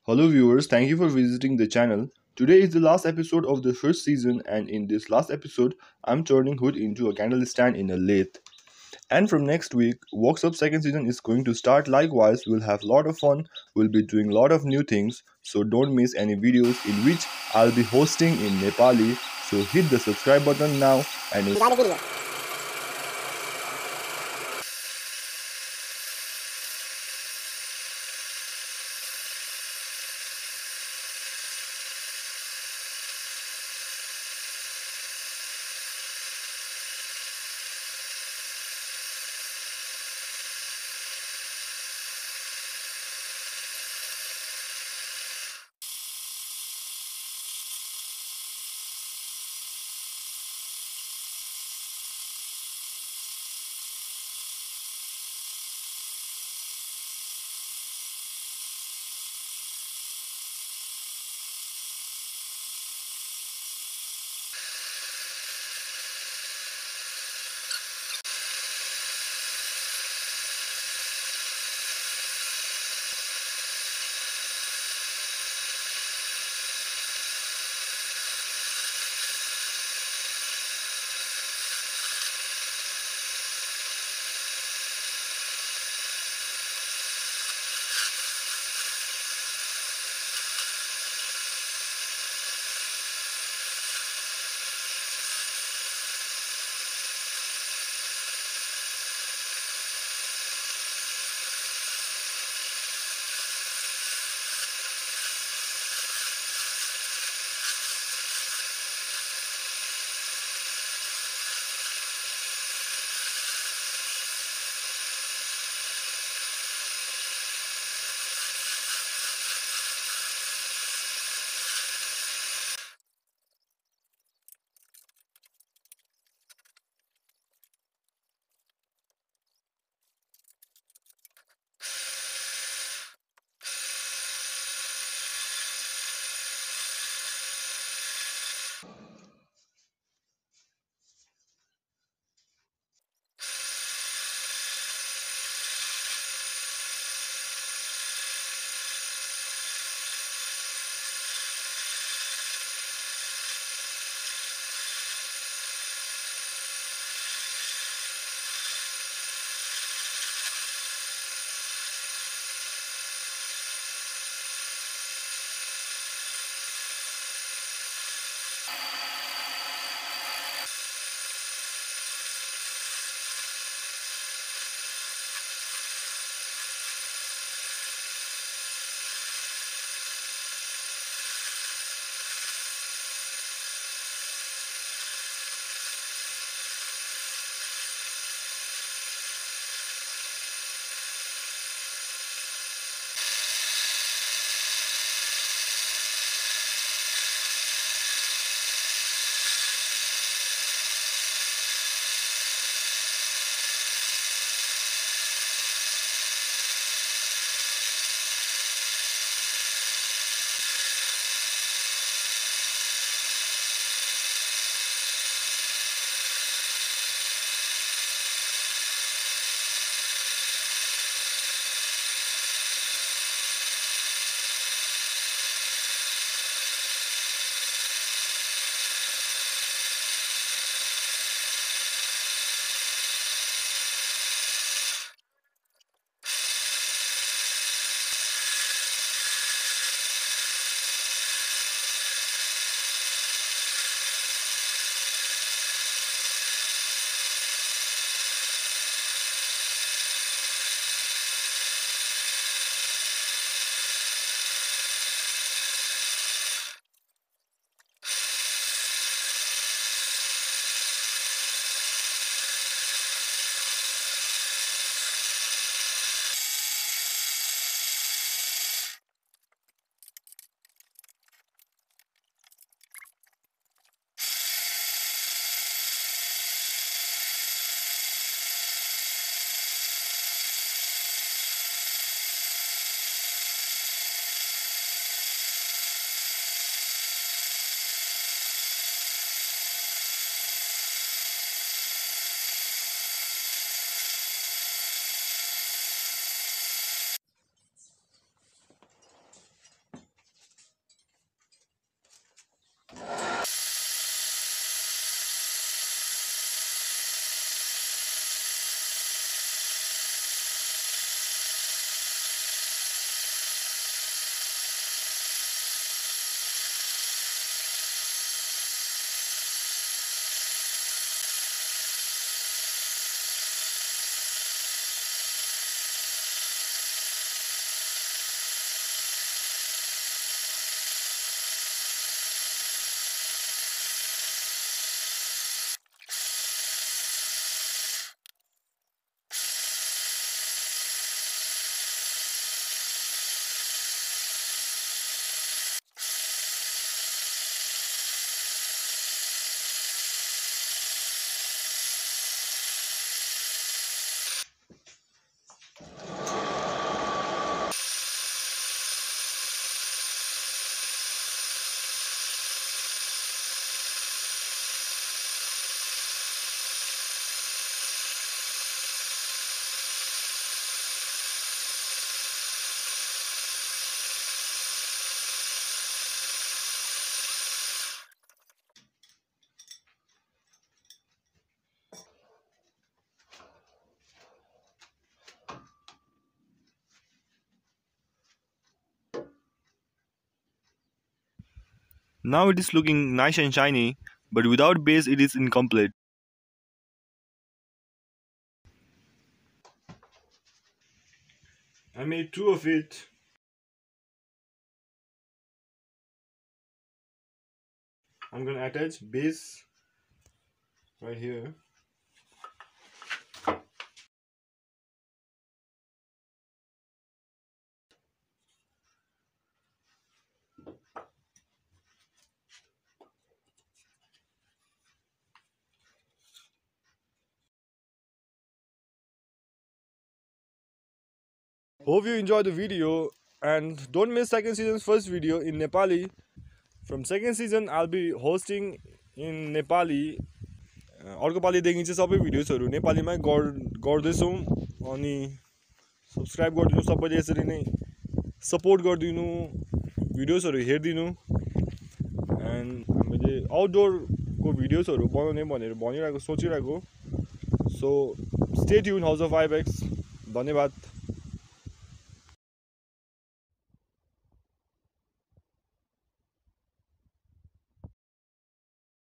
Hello, viewers. Thank you for visiting the channel. Today is the last episode of the first season, and in this last episode, I'm turning Hood into a candle stand in a lathe. And from next week, Works Up second season is going to start. Likewise, we'll have a lot of fun. We'll be doing a lot of new things, so don't miss any videos in which I'll be hosting in Nepali. So hit the subscribe button now and enjoy the video. Now it is looking nice and shiny, but without base it is incomplete. I made two of it. I'm gonna attach base right here. Hope you enjoyed the video and don't miss second season's first video in Nepali. From second season I'll be hosting in Nepali. अर्को पालिदेखि चाहिँ सबै भिडियोजहरू नेपालीमै गर्दैछौँ अनि subscribe गरिदिनु सबैले यसरी नै सपोर्ट गरिदिनु भिडियोजहरू हेरिदिनु एन्ड हामीले आउटडोरको भिडियोजहरू बनाउने भनेर सोचिरहेको so stay tune house of Ibex धन्यवाद।